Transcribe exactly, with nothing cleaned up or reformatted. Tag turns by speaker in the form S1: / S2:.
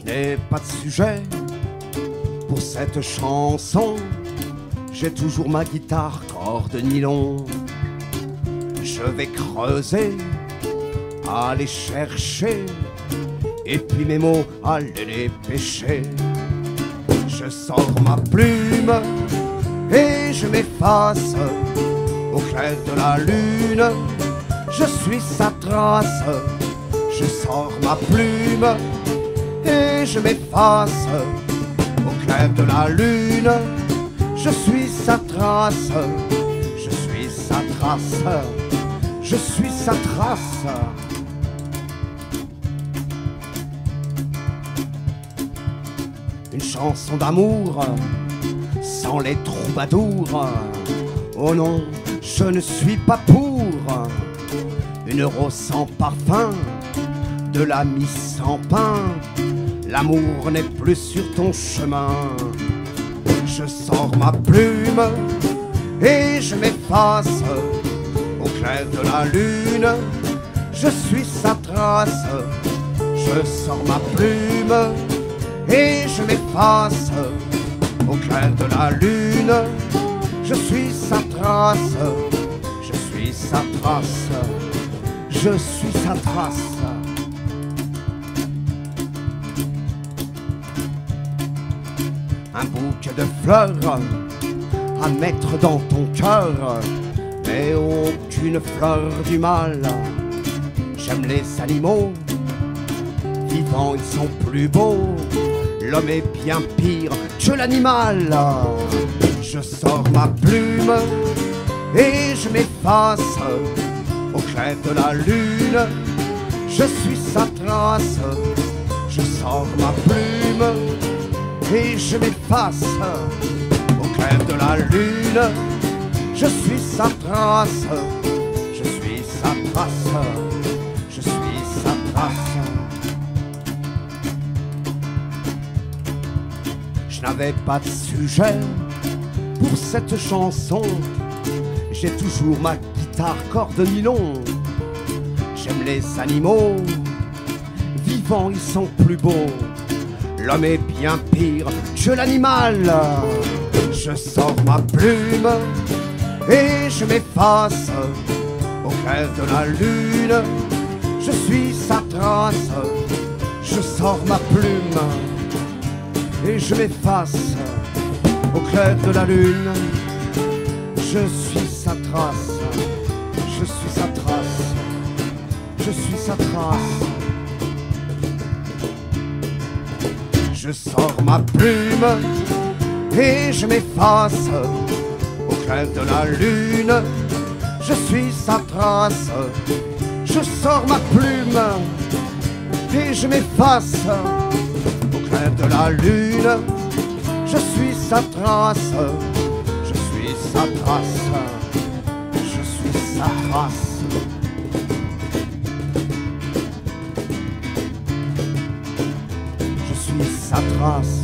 S1: n'ai pas de sujet pour cette chanson. J'ai toujours ma guitare corde nylon. Je vais creuser, aller chercher, et puis mes mots, aller les pêcher. Je sors ma plume et je m'efface au clair de la lune. Je suis sa trace. Je sors ma plume et je m'efface au clair de la lune. Je suis sa trace. Je suis sa trace. Je suis sa trace. Une chanson d'amour sans les troubadours. Oh non, je ne suis pas pour une rose sans parfum, de l'ami sans pain. L'amour n'est plus sur ton chemin. Je sors ma plume et je m'efface au clair de la lune. Je suis sa trace. Je sors ma plume et je m'efface au clair de la lune. Je suis sa trace. Je suis sa trace. Je suis sa trace. Un bouquet de fleurs à mettre dans ton cœur, mais aucune fleur du mal. J'aime les animaux, vivants ils sont plus beaux. L'homme est bien pire que l'animal. Je sors ma plume et je m'efface au clair de la lune. Je suis sa trace. Je sors ma plume et je m'efface au clair de la lune. Je suis sa trace. Je suis sa trace. Je suis sa trace. Je n'avais pas de sujet pour cette chanson. J'ai toujours ma guitare corde nylon. J'aime les animaux, vivants ils sont plus beaux. L'homme est bien pire que l'animal. Je sors ma plume et je m'efface au clair de la lune. Je suis sa trace. Je sors ma plume et je m'efface au clair de la lune. Je suis sa trace. Je suis sa trace. Je suis sa trace. Je sors ma plume et je m'efface au clair de la lune. Je suis sa trace. Je sors ma plume et je m'efface au clair de la lune. Je suis sa trace. Je suis sa trace. Je suis sa trace. Je suis sa trace.